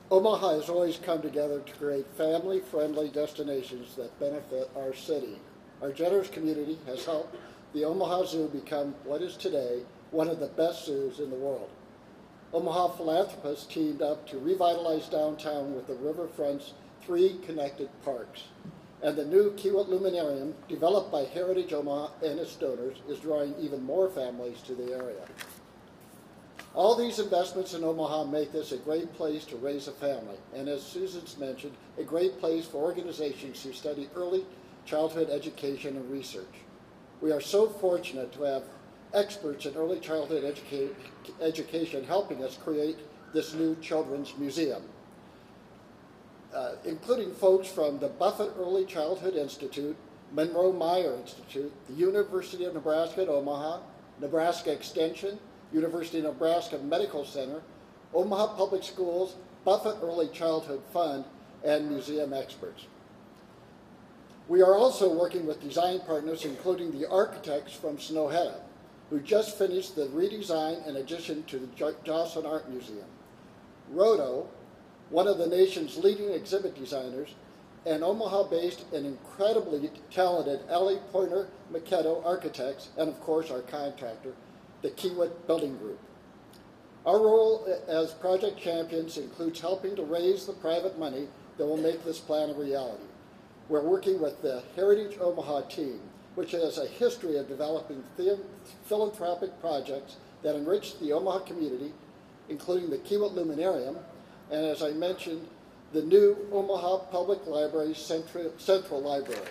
Omaha has always come together to create family-friendly destinations that benefit our city. Our generous community has helped the Omaha Zoo become what is today one of the best zoos in the world. Omaha philanthropists teamed up to revitalize downtown with the riverfront's 3 connected parks. And the new Kiewit Luminarium, developed by Heritage Omaha and its donors, is drawing even more families to the area. All these investments in Omaha make this a great place to raise a family, and as Susan's mentioned, a great place for organizations who study early childhood education and research. We are so fortunate to have experts in early childhood education helping us create this new children's museum, including folks from the Buffett Early Childhood Institute, Monroe Meyer Institute, the University of Nebraska at Omaha, Nebraska Extension, University of Nebraska Medical Center, Omaha Public Schools, Buffett Early Childhood Fund, and museum experts. We are also working with design partners, including the architects from Snøhetta, who just finished the redesign and addition to the Jocelyn Art Museum. Rodo, one of the nation's leading exhibit designers, and Omaha-based and incredibly talented Ellie Pointer Maquetto Architects, and of course our contractor, the Kiewit Building Group. Our role as project champions includes helping to raise the private money that will make this plan a reality. We're working with the Heritage Omaha team, which has a history of developing philanthropic projects that enrich the Omaha community, including the Kiewit Luminarium, and as I mentioned, the new Omaha Public Library Central Library.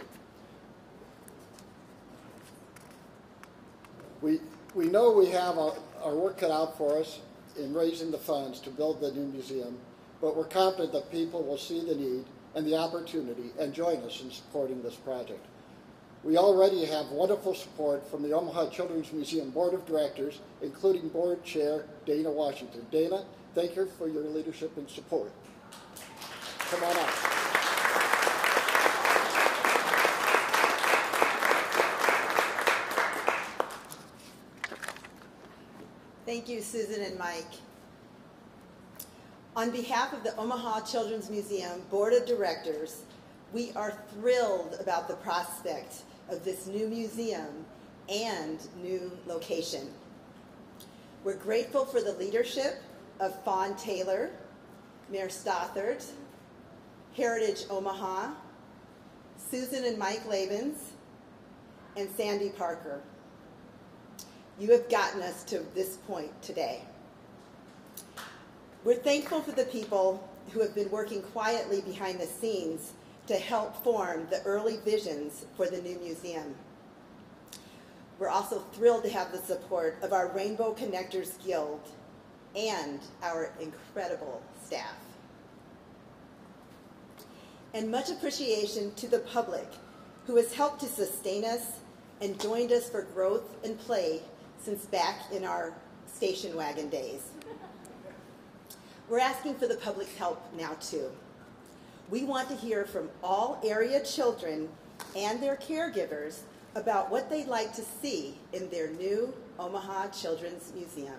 We know we have our work cut out for us in raising the funds to build the new museum, but we're confident that people will see the need and the opportunity and join us in supporting this project. We already have wonderful support from the Omaha Children's Museum Board of Directors, including Board Chair Dana Washington. Dana, thank you for your leadership and support. Come on up. Thank you, Susan and Mike. On behalf of the Omaha Children's Museum Board of Directors, we are thrilled about the prospect of this new museum and new location. We're grateful for the leadership of Fawn Taylor, Mayor Stothert, Heritage Omaha, Susan and Mike Labens, and Sandy Parker. You have gotten us to this point today. We're thankful for the people who have been working quietly behind the scenes to help form the early visions for the new museum. We're also thrilled to have the support of our Rainbow Connectors Guild and our incredible staff. And much appreciation to the public who has helped to sustain us and joined us for growth and play since back in our station wagon days. We're asking for the public's help now too. We want to hear from all area children and their caregivers about what they'd like to see in their new Omaha Children's Museum.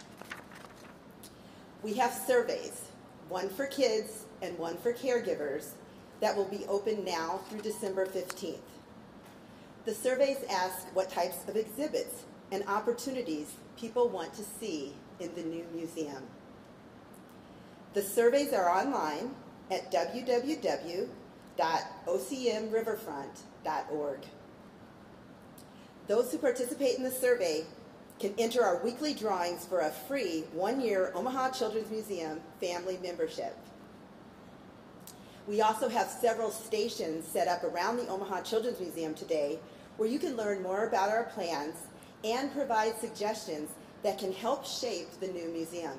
We have surveys, one for kids and one for caregivers, that will be open now through December 15th. The surveys ask what types of exhibits and opportunities people want to see in the new museum. The surveys are online at www.ocmriverfront.org. Those who participate in the survey can enter our weekly drawings for a free 1-year Omaha Children's Museum family membership. We also have several stations set up around the Omaha Children's Museum today where you can learn more about our plans and provide suggestions that can help shape the new museum.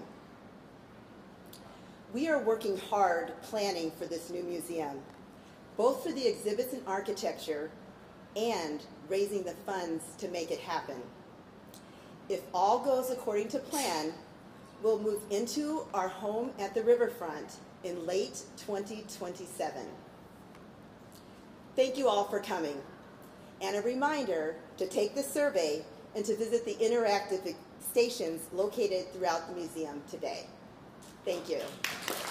We are working hard planning for this new museum, both for the exhibits and architecture and raising the funds to make it happen. If all goes according to plan, we'll move into our home at the riverfront in late 2027. Thank you all for coming. And a reminder to take the survey and to visit the interactive stations located throughout the museum today. Thank you.